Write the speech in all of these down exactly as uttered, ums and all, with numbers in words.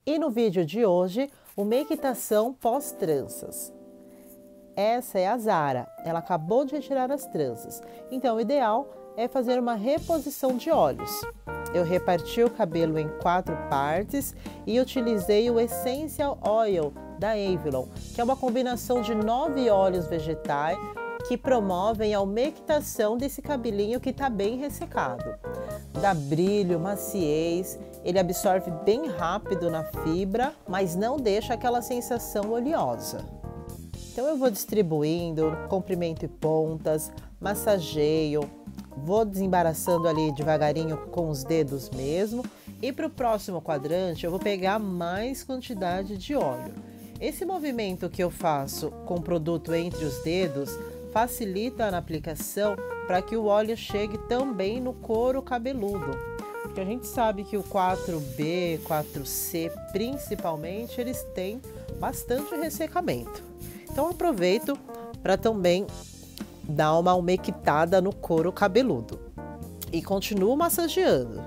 E no vídeo de hoje, uma equitação pós-tranças. Essa é a Zara, ela acabou de retirar as tranças, então o ideal é fazer uma reposição de óleos. Eu reparti o cabelo em quatro partes e utilizei o Essential Oil da Avalon, que é uma combinação de nove óleos vegetais que promovem a umectação desse cabelinho que está bem ressecado. Dá brilho, maciez, ele absorve bem rápido na fibra, mas não deixa aquela sensação oleosa. Então eu vou distribuindo, comprimento e pontas, massageio, vou desembaraçando ali devagarinho com os dedos mesmo. E para o próximo quadrante eu vou pegar mais quantidade de óleo. Esse movimento que eu faço com o produto entre os dedos facilita na aplicação para que o óleo chegue também no couro cabeludo. Porque a gente sabe que o quatro B, quatro C principalmente, eles têm bastante ressecamento. Então aproveito para também dar uma umectada no couro cabeludo e continuo massageando.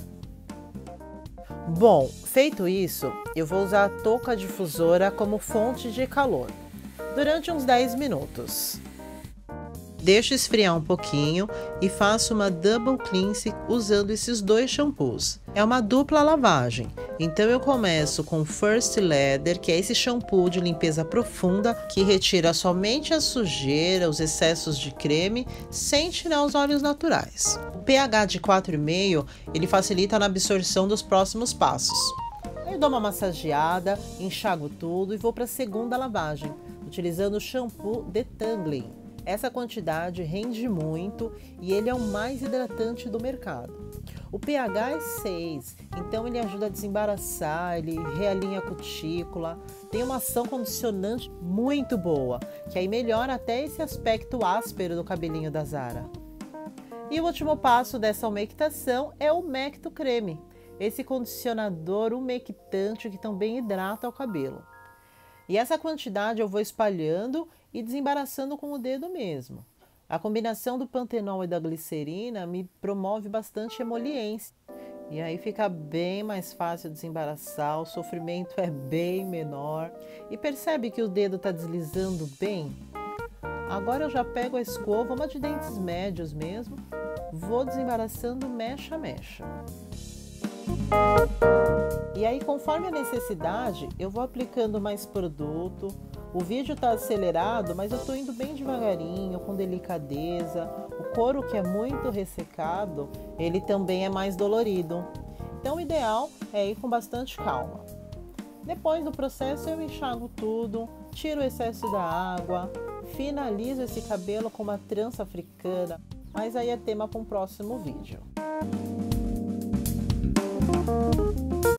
Bom, feito isso, eu vou usar a touca difusora como fonte de calor durante uns dez minutos. Deixo esfriar um pouquinho e faço uma double cleanse usando esses dois shampoos. É uma dupla lavagem, então eu começo com First Leather, que é esse shampoo de limpeza profunda que retira somente a sujeira, os excessos de creme, sem tirar os óleos naturais. O pH de quatro vírgula cinco ele facilita na absorção dos próximos passos. Eu dou uma massageada, enxago tudo e vou para a segunda lavagem, utilizando o shampoo Detangling. Essa quantidade rende muito e ele é o mais hidratante do mercado. O pH é seis, então ele ajuda a desembaraçar, ele realinha a cutícula, tem uma ação condicionante muito boa, que aí melhora até esse aspecto áspero do cabelinho da Zara. E o último passo dessa umectação é o Umecto Creme, esse condicionador umectante que também hidrata o cabelo. E essa quantidade eu vou espalhando e desembaraçando com o dedo mesmo. A combinação do pantenol e da glicerina me promove bastante emoliência. E aí fica bem mais fácil desembaraçar, o sofrimento é bem menor. E percebe que o dedo está deslizando bem? Agora eu já pego a escova, uma de dentes médios mesmo, vou desembaraçando mecha a mecha. E aí, conforme a necessidade, eu vou aplicando mais produto. O vídeo está acelerado, mas eu estou indo bem devagarinho, com delicadeza. O couro, que é muito ressecado, ele também é mais dolorido. Então o ideal é ir com bastante calma. Depois do processo eu enxago tudo, tiro o excesso da água, finalizo esse cabelo com uma trança africana, mas aí é tema para um próximo vídeo.